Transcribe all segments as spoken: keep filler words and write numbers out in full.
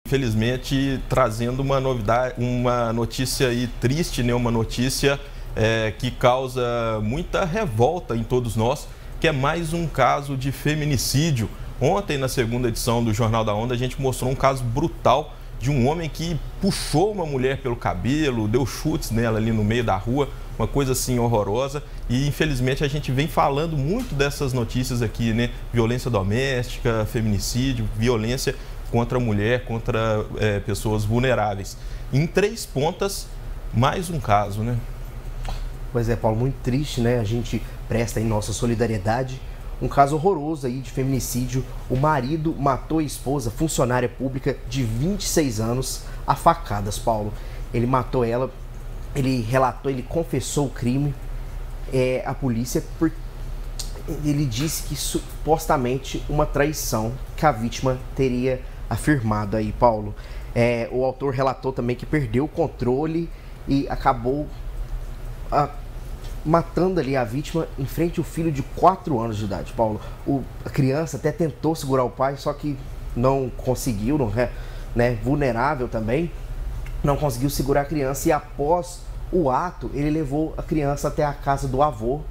Infelizmente, trazendo uma novidade, uma notícia aí triste, né? Uma notícia é, que causa muita revolta em todos nós, que é mais um caso de feminicídio. Ontem, na segunda edição do Jornal da Onda, a gente mostrou um caso brutal de um homem que puxou uma mulher pelo cabelo, deu chutes nela ali no meio da rua, uma coisa assim horrorosa. E infelizmente a gente vem falando muito dessas notícias aqui, né? Violência doméstica, feminicídio, violência contra a mulher, contra é, pessoas vulneráveis. Em Três Pontas, mais um caso, né? Pois é, Paulo, muito triste, né? A gente presta aí nossa solidariedade. Um caso horroroso aí de feminicídio. O marido matou a esposa, funcionária pública de vinte e seis anos, a facadas, Paulo. Ele matou ela, ele relatou, ele confessou o crime. É, a polícia, por... ele disse que supostamente uma traição que a vítima teria afirmado aí, Paulo. É, o autor relatou também que perdeu o controle e acabou a, matando ali a vítima em frente ao filho de quatro anos de idade, Paulo. O, a criança até tentou segurar o pai, só que não conseguiu, não é, né, vulnerável também, não conseguiu segurar a criança e após o ato, ele levou a criança até a casa do avô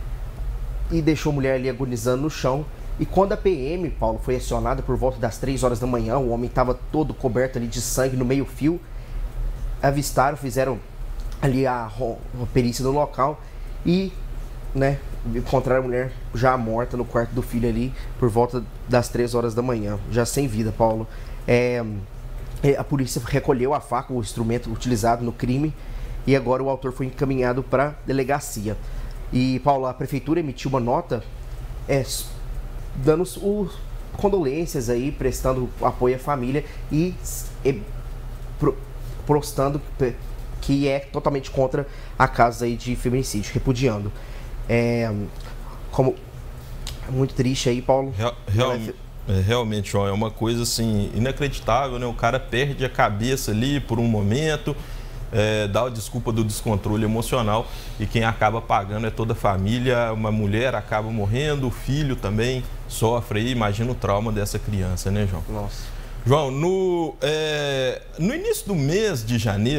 e deixou a mulher ali agonizando no chão. E quando a P M, Paulo, foi acionada por volta das três horas da manhã, o homem estava todo coberto ali de sangue no meio-fio. Avistaram, fizeram ali a, a perícia no local e, né, encontraram a mulher já morta no quarto do filho ali por volta das três horas da manhã, já sem vida, Paulo. É, a polícia recolheu a faca, o instrumento utilizado no crime, e agora o autor foi encaminhado para a delegacia. E, Paulo, a prefeitura emitiu uma nota é, dando o, condolências aí, prestando apoio à família e, e pro, postando que é totalmente contra a causa aí de feminicídio, repudiando. É, como, muito triste aí, Paulo. Real, real, é, realmente, João, é uma coisa assim inacreditável, né? O cara perde a cabeça ali por um momento, É, dá a desculpa do descontrole emocional e quem acaba pagando é toda a família. Uma mulher acaba morrendo, o filho também sofre aí. Imagina o trauma dessa criança, né, João? Nossa. João, no, é, no início do mês de janeiro,